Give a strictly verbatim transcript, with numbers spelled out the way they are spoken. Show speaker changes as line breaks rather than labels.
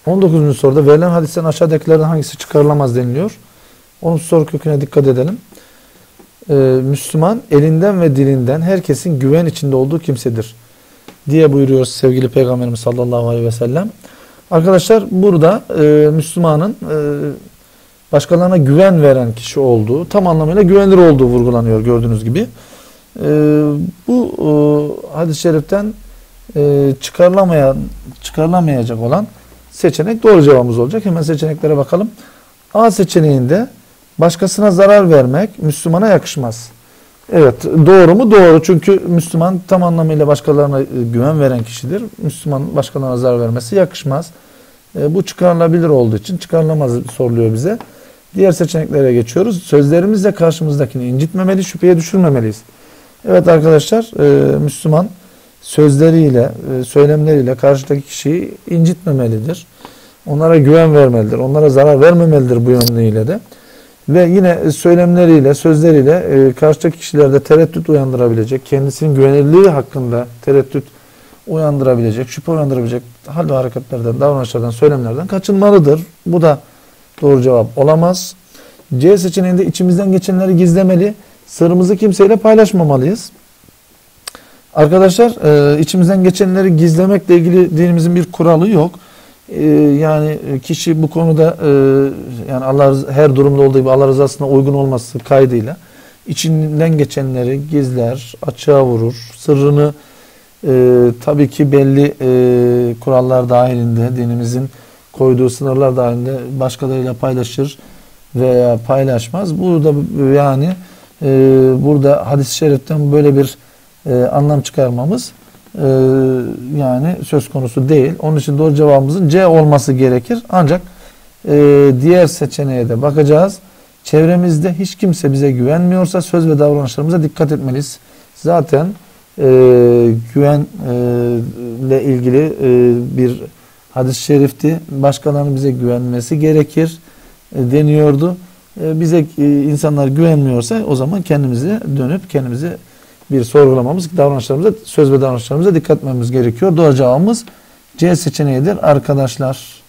on dokuzuncu soruda verilen hadisten aşağıdakilerden hangisi çıkarılamaz deniliyor. Onun soru köküne dikkat edelim. Ee, Müslüman elinden ve dilinden herkesin güven içinde olduğu kimsedir diye buyuruyor sevgili Peygamberimiz sallallahu aleyhi ve sellem. Arkadaşlar burada e, Müslümanın e, başkalarına güven veren kişi olduğu, tam anlamıyla güvenilir olduğu vurgulanıyor gördüğünüz gibi. E, bu e, hadis-i şeriften e, çıkarılamayan, çıkarılamayacak olan seçenek doğru cevabımız olacak. Hemen seçeneklere bakalım. A seçeneğinde başkasına zarar vermek Müslümana yakışmaz. Evet, doğru mu? Doğru. Çünkü Müslüman tam anlamıyla başkalarına güven veren kişidir. Müslüman başkalarına zarar vermesi yakışmaz. E, bu çıkarılabilir olduğu için çıkarılamaz soruluyor bize. Diğer seçeneklere geçiyoruz. Sözlerimizle karşımızdakini incitmemeli, şüpheye düşürmemeliyiz. Evet arkadaşlar, e, Müslüman sözleriyle, e, söylemleriyle karşıdaki kişiyi incitmemelidir. Onlara güven vermelidir. Onlara zarar vermemelidir bu yönüyle de. Ve yine söylemleriyle, sözleriyle e, karşıdaki kişilerde tereddüt uyandırabilecek, kendisinin güvenilirliği hakkında tereddüt uyandırabilecek, şüphe uyandırabilecek hal ve hareketlerden, davranışlardan, söylemlerden kaçınmalıdır. Bu da doğru cevap olamaz. C seçeneğinde içimizden geçenleri gizlemeli, sırrımızı kimseyle paylaşmamalıyız. Arkadaşlar e, içimizden geçenleri gizlemekle ilgili dinimizin bir kuralı yok. E, yani kişi bu konuda e, yani Allah her durumda olduğu gibi Allah rızasına uygun olması kaydıyla içinden geçenleri gizler, açığa vurur, sırrını e, tabii ki belli e, kurallar dahilinde, dinimizin koyduğu sınırlar dahilinde başkalarıyla paylaşır veya paylaşmaz. Burada yani e, burada hadis-i şeriften böyle bir e, anlam çıkarmamız e, yani söz konusu değil. Onun için doğru cevabımızın C olması gerekir. Ancak e, diğer seçeneğe de bakacağız. Çevremizde hiç kimse bize güvenmiyorsa söz ve davranışlarımıza dikkat etmeliyiz. Zaten e, güvenle e, ilgili e, bir hadis-i şerifti. Başkalarının bize güvenmesi gerekir e, deniyordu. E, bize e, insanlar güvenmiyorsa o zaman kendimize dönüp kendimizi bir sorgulamamız, davranışlarımıza, söz ve davranışlarımıza dikkat etmemiz gerekiyor. Doğru cevabımız C seçeneğidir arkadaşlar.